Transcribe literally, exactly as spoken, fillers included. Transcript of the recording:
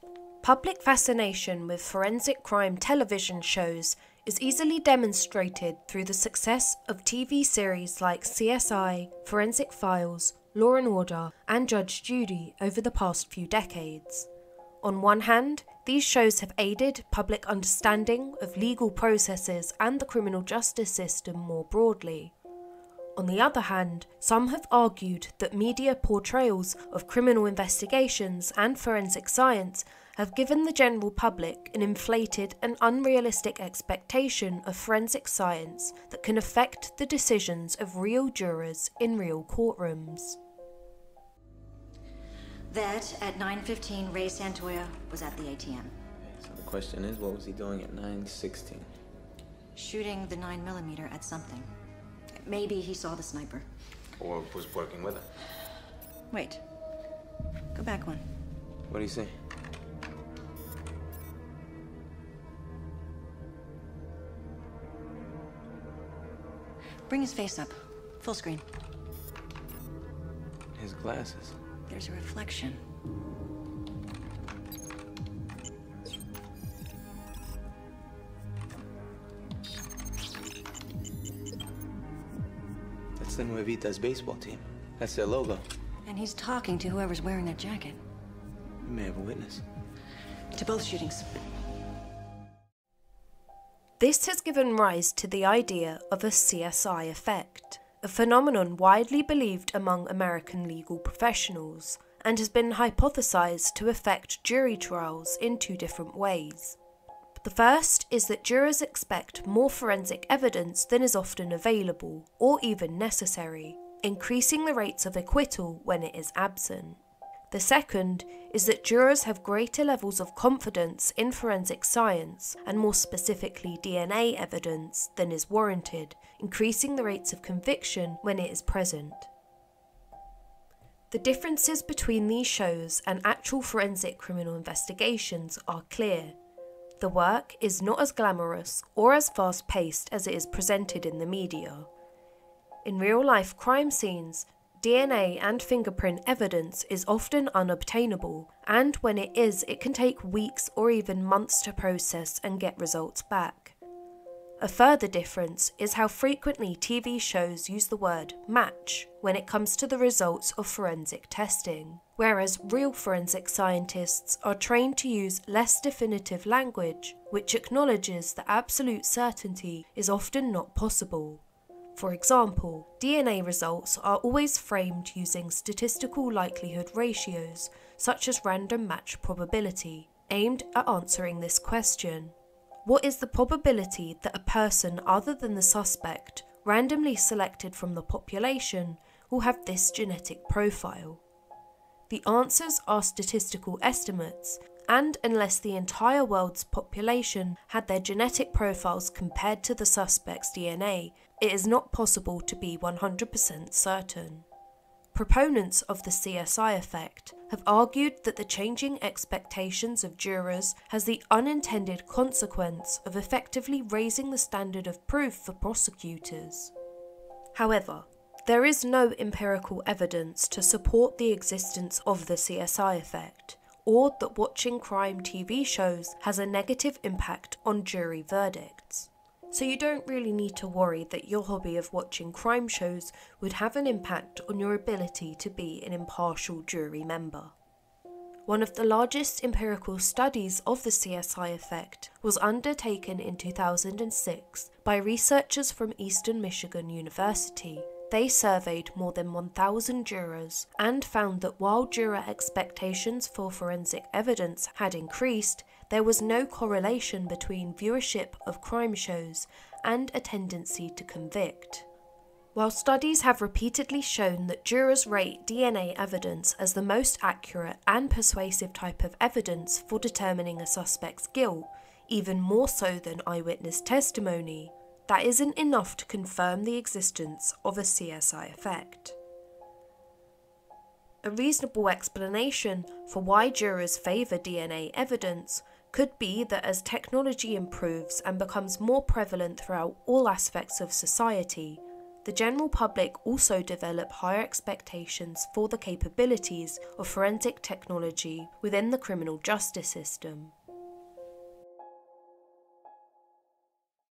Public fascination with forensic crime television shows is easily demonstrated through the success of T V series like C S I, Forensic Files, Law and Order, and Judge Judy over the past few decades. On one hand, these shows have aided public understanding of legal processes and the criminal justice system more broadly. On the other hand, some have argued that media portrayals of criminal investigations and forensic science have given the general public an inflated and unrealistic expectation of forensic science that can affect the decisions of real jurors in real courtrooms. That, at nine fifteen, Ray Santoya was at the A T M. So the question is, what was he doing at nine sixteen? Shooting the nine millimeter at something. Maybe he saw the sniper. Or was working with him. Wait. Go back one. What do you say? Bring his face up. Full screen. His glasses. There's a reflection. That's the Nuevitas baseball team. That's their logo. And he's talking to whoever's wearing that jacket. We may have a witness. To both shootings. This has given rise to the idea of a C S I effect, a phenomenon widely believed among American legal professionals, and has been hypothesized to affect jury trials in two different ways. The first is that jurors expect more forensic evidence than is often available, or even necessary, increasing the rates of acquittal when it is absent. The second is that jurors have greater levels of confidence in forensic science, and more specifically D N A evidence, than is warranted, increasing the rates of conviction when it is present. The differences between these shows and actual forensic criminal investigations are clear. The work is not as glamorous or as fast-paced as it is presented in the media. In real-life crime scenes, D N A and fingerprint evidence is often unobtainable, and when it is, it can take weeks or even months to process and get results back. A further difference is how frequently T V shows use the word match when it comes to the results of forensic testing, whereas real forensic scientists are trained to use less definitive language, which acknowledges that absolute certainty is often not possible. For example, D N A results are always framed using statistical likelihood ratios, such as random match probability, aimed at answering this question. What is the probability that a person other than the suspect, randomly selected from the population, will have this genetic profile? The answers are statistical estimates, and unless the entire world's population had their genetic profiles compared to the suspect's D N A, it is not possible to be one hundred percent certain. Proponents of the C S I effect have argued that the changing expectations of jurors has the unintended consequence of effectively raising the standard of proof for prosecutors. However, there is no empirical evidence to support the existence of the C S I effect, or that watching crime T V shows has a negative impact on jury verdicts. So you don't really need to worry that your hobby of watching crime shows would have an impact on your ability to be an impartial jury member. One of the largest empirical studies of the C S I effect was undertaken in two thousand six by researchers from Eastern Michigan University. They surveyed more than one thousand jurors and found that while juror expectations for forensic evidence had increased, there was no correlation between viewership of crime shows and a tendency to convict. While studies have repeatedly shown that jurors rate D N A evidence as the most accurate and persuasive type of evidence for determining a suspect's guilt, even more so than eyewitness testimony, that isn't enough to confirm the existence of a C S I effect. A reasonable explanation for why jurors favour D N A evidence could be that as technology improves and becomes more prevalent throughout all aspects of society, The general public also develop higher expectations for the capabilities of forensic technology within the criminal justice system.